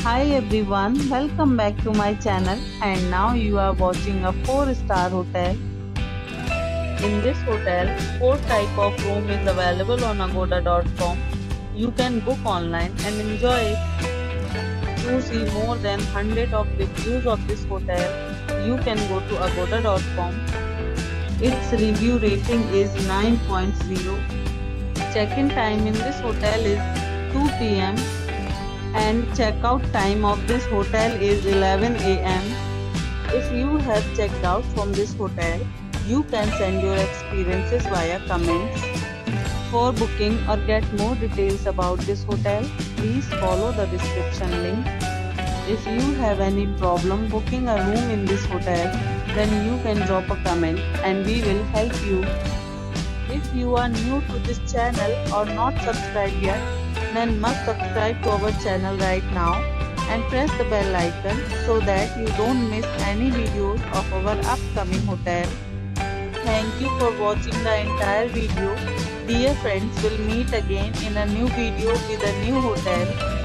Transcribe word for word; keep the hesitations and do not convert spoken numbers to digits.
Hi everyone, welcome back to my channel and now you are watching a four star hotel. In this hotel, four type of room is available on agoda dot com. You can book online and enjoy it. To see more than one hundred of reviews of this hotel, you can go to agoda dot com. Its review rating is nine point zero. Check-in time in this hotel is two p m and checkout time of this hotel is eleven a m If you have checked out from this hotel, you can send your experiences via comments. For booking or get more details about this hotel, please follow the description link. If you have any problem booking a room in this hotel, then you can drop a comment and we will help you. If you are new to this channel or not subscribed yet, then must subscribe to our channel right now and press the bell icon so that you don't miss any videos of our upcoming hotel. Thank you for watching the entire video. Dear friends, we'll meet again in a new video with a new hotel.